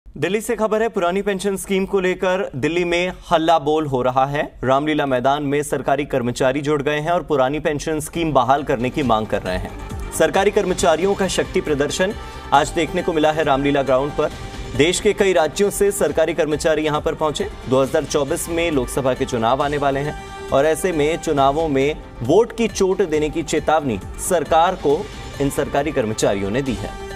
दिल्ली से खबर है, पुरानी पेंशन स्कीम को लेकर दिल्ली में हल्ला बोल हो रहा है। रामलीला मैदान में सरकारी कर्मचारी जुड़ गए हैं और पुरानी पेंशन स्कीम बहाल करने की मांग कर रहे हैं। सरकारी कर्मचारियों का शक्ति प्रदर्शन आज देखने को मिला है रामलीला ग्राउंड पर। देश के कई राज्यों से सरकारी कर्मचारी यहां पर पहुंचे। 2024 में लोकसभा के चुनाव आने वाले हैं और ऐसे में चुनावों में वोट की चोट देने की चेतावनी सरकार को इन सरकारी कर्मचारियों ने दी है।